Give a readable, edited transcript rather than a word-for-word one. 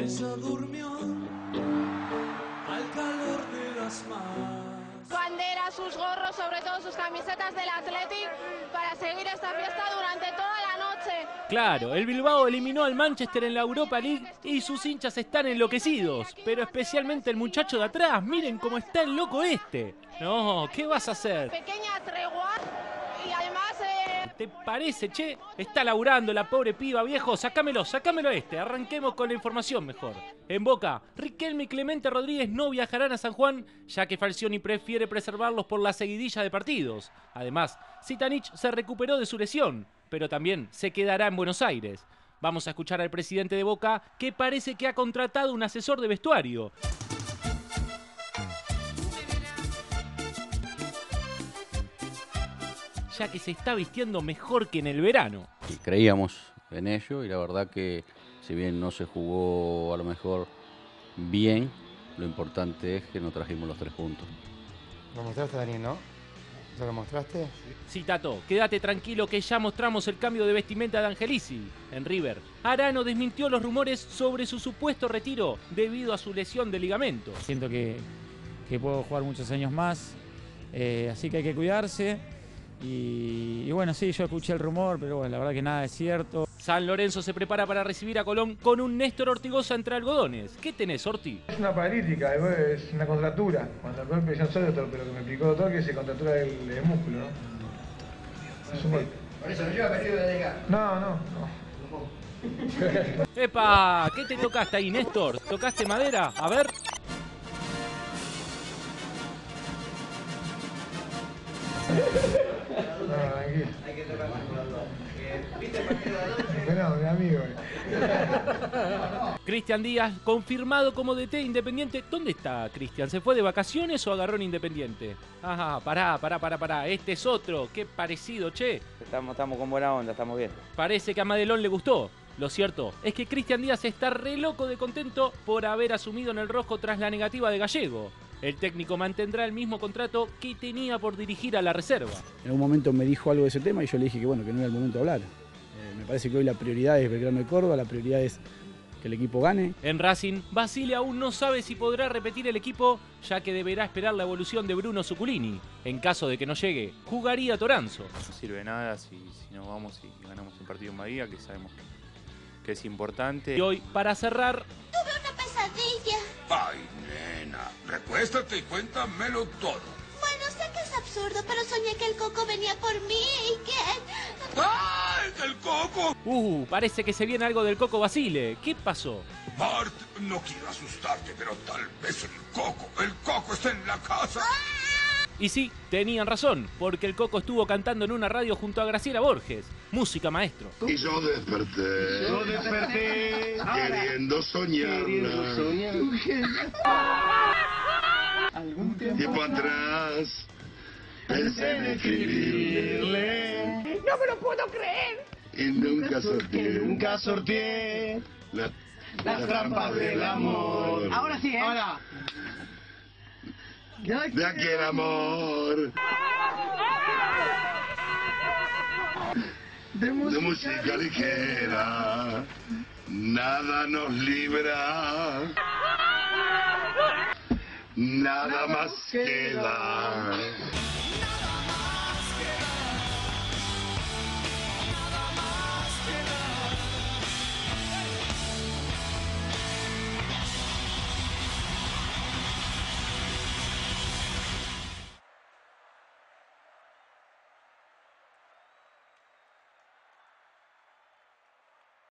Ella durmió al calor de las más. Banderas, sus gorros, sobre todo sus camisetas del Athletic, para seguir esta fiesta durante toda la noche. Claro, el Bilbao eliminó al Manchester en la Europa League y sus hinchas están enloquecidos, pero especialmente el muchacho de atrás, miren cómo está el loco este. No, ¿qué vas a hacer? Pequeña tregua y además... ¿Te parece, che? Está laburando la pobre piba, viejo. Sácamelo este. Arranquemos con la información mejor. En Boca, Riquelme y Clemente Rodríguez no viajarán a San Juan, ya que Falcioni prefiere preservarlos por la seguidilla de partidos. Además, Zitanich se recuperó de su lesión, pero también se quedará en Buenos Aires. Vamos a escuchar al presidente de Boca, que parece que ha contratado un asesor de vestuario. Ya que se está vistiendo mejor que en el verano. Y creíamos en ello y la verdad que si bien no se jugó a lo mejor bien, lo importante es que nos trajimos los 3 puntos. Lo mostraste, Dani, ¿no? ¿Ya lo mostraste? Sí, Tato, quédate tranquilo que ya mostramos el cambio de vestimenta de Angelici en River. Arano desmintió los rumores sobre su supuesto retiro debido a su lesión de ligamento. Siento que puedo jugar muchos años más, así que hay que cuidarse. Y bueno, sí, yo escuché el rumor, pero bueno, la verdad que nada es cierto. San Lorenzo se prepara para recibir a Colón con un Néstor Ortigosa entre algodones. ¿Qué tenés, Orti? Es una paralítica, es una contractura. Cuando el golpe, yo no soy doctor, pero que me explicó el doctor que se contractura el músculo, ¿no? Es un golpe. ¿Por eso no lleva periodo de desgaste? No. ¡Epa! ¿Qué te tocaste ahí, Néstor? ¿Tocaste madera? A ver. No, tranquilo. Hay que tocar más con los dos. ¿Viste el partido de anoche? No, mi amigo. Cristian Díaz, confirmado como DT Independiente. ¿Dónde está Cristian? ¿Se fue de vacaciones o agarró en Independiente? Ajá, pará. Este es otro. Qué parecido, che. Estamos con buena onda, estamos bien. Parece que a Madelón le gustó. Lo cierto es que Cristian Díaz está re loco de contento por haber asumido en el rojo tras la negativa de Gallego. El técnico mantendrá el mismo contrato que tenía por dirigir a la reserva. En un momento me dijo algo de ese tema y yo le dije que bueno, que no era el momento de hablar. Me parece que hoy la prioridad es Belgrano de Córdoba, la prioridad es que el equipo gane. En Racing, Basile aún no sabe si podrá repetir el equipo, ya que deberá esperar la evolución de Bruno Zuculini. En caso de que no llegue, jugaría Toranzo. No sirve nada si nos vamos y ganamos un partido en Bahía, que sabemos que es importante. Y hoy, para cerrar... Tuve una pesadilla. Ay, nena, recuéstate y cuéntamelo todo. Bueno, sé que es absurdo, pero soñé que el Coco venía por mí y que... ¡Ay, el Coco! Parece que se viene algo del Coco Basile. ¿Qué pasó? Bart, no quiero asustarte, pero tal vez el Coco está en la casa. Y sí, tenían razón, porque el Coco estuvo cantando en una radio junto a Graciela Borges. Música, maestro. Y yo desperté. Queriendo soñar. Algún Tiempo atrás pensé en escribirle. ¡No me lo puedo creer! Y nunca sorteé las trampas del amor. Ahora sí, ¿eh? Ahora. De aquel amor. De música ligera. Nada nos libra. Nada más queda.